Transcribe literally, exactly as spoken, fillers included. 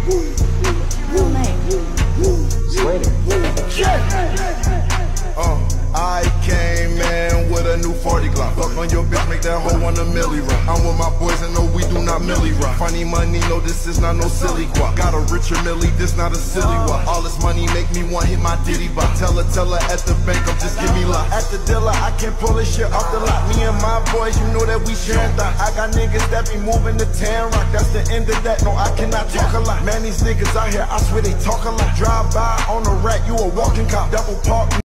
Real name. Slater. Uh, I came in with a new forty Glock. Fuck on your bitch, make that hoe want a milli rock. I'm with my boys and no, we do not milli rock. Funny money, no, this is not no silly guap. Got a richer milli, this not a silly wop. All this money make me want hit my diddy bop. Tell her, tell her at the bank, I'm just give me luck. At the dealer, I can't pull this shit off the lot. Me and my boys, you know that we sharing thought. I got niggas that be moving to Tan Rock. That's the end of that, no, I cannot talk a lot. Man, these niggas out here, I swear they talk a lot. Drive by on a rat, you a walking cop. Double park.